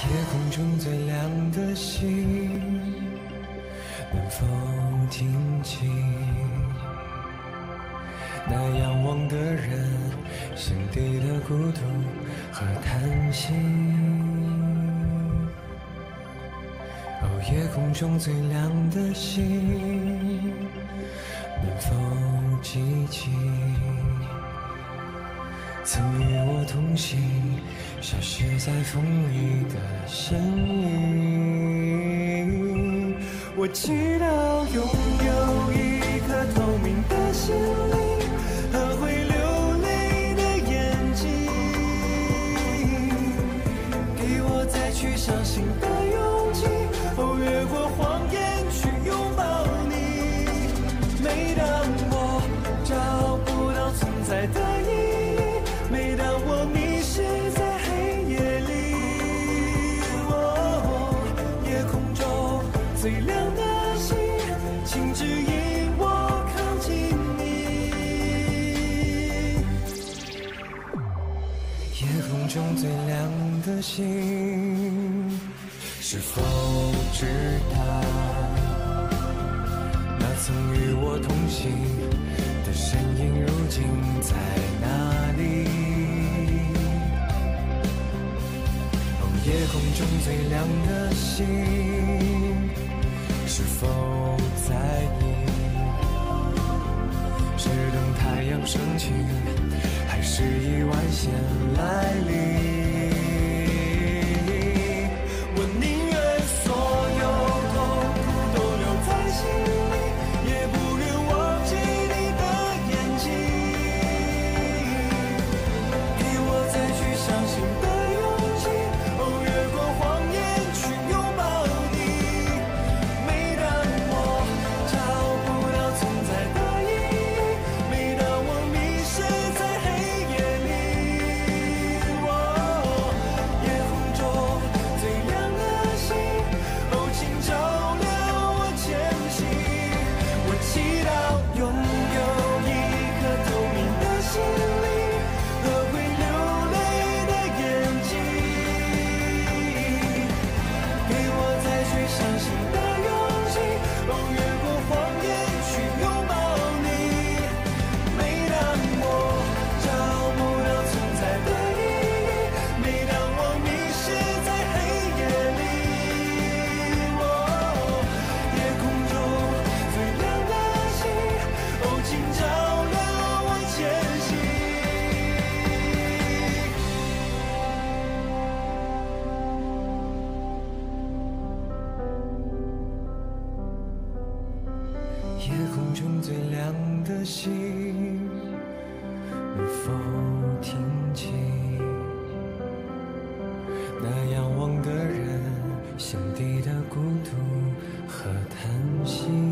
夜空中最亮的星，能否听清那仰望的人心底的孤独和叹息？哦，夜空中最亮的星，能否记起曾与我同行，消失在风里的身影？我祈祷拥有一颗透明的心灵和会流泪的眼睛，给我再去相信的勇气，哦，越过谎言去拥抱你。每当我找不到存在的意义，每当我迷失在黑夜里，哦，夜空中最亮的星，请指引我靠近你。夜空中最亮的星，是否知道那曾与我同行的身影如今在哪里？哦，夜空中最亮的星，是否在意？是等太阳升起，还是意外先来临？我宁愿所有痛苦都留在心里，也不愿忘记你的眼睛，给我再去相信的勇气，哦，越过谎言去拥抱你。每当我找不到存在的意义，每当我迷失在黑夜里，哦，夜空中最亮的星，哦，请照亮我前行。我祈祷拥有一颗透明的心灵和会流泪的眼睛，给我再去相信的勇气，哦，越过谎言去拥抱你。每当我找不到存在的意义，每当我迷失在黑夜里，哦，夜空中最亮的星，哦，请照亮我前行。夜空中最亮的星，能否听清那仰望的人心底的孤独和叹息？